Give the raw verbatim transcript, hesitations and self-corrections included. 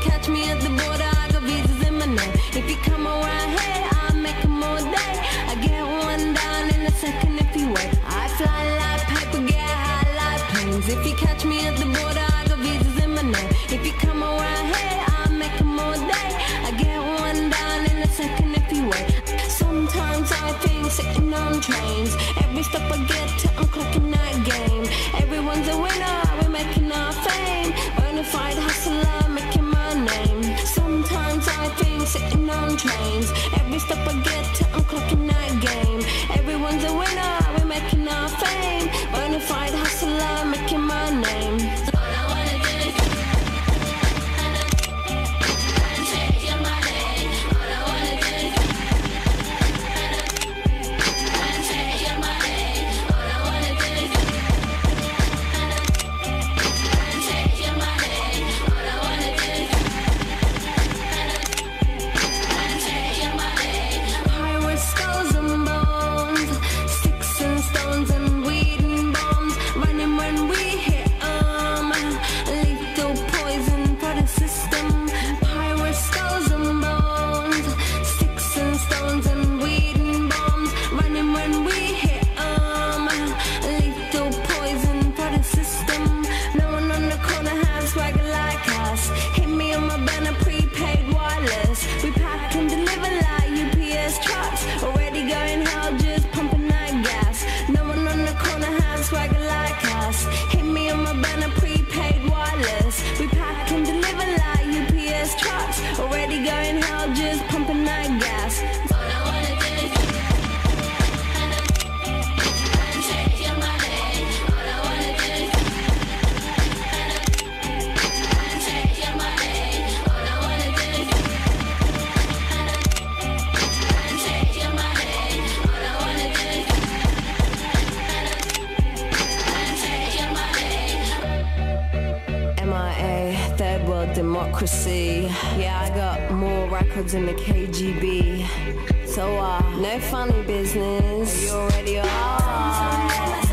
catch me at the border, I got visas in my name. If you come around here, I'll make them all day. I get one down in a second if you wait. I fly like paper, get high like planes. If you catch me at the border, I got visas in my name. If you come around here, I'll make them all day. I get one down in a second if you wait. Sometimes I think sitting on trains. Every step I get to, I'm clocking that game. Everyone's a winner, we're making our fame. Bonafide hustler, making my name. Sometimes I think sitting on trains. Every step I get to, I'm clocking that game. Everyone's a winner, we're making our fame. Bonafide hustler, making my name. Democracy. Yeah, I got more records than the K G B. So, uh, no funny business. You already are.